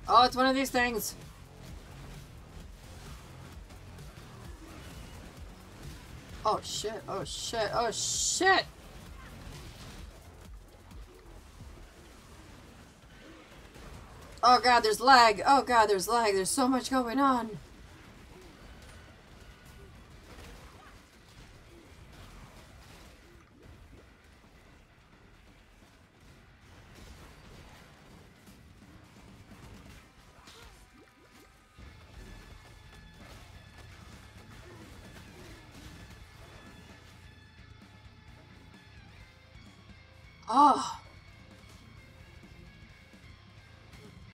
Oh, it's one of these things. Oh shit, oh shit, oh shit! Oh god, there's lag. Oh god, there's lag. There's so much going on. Oh.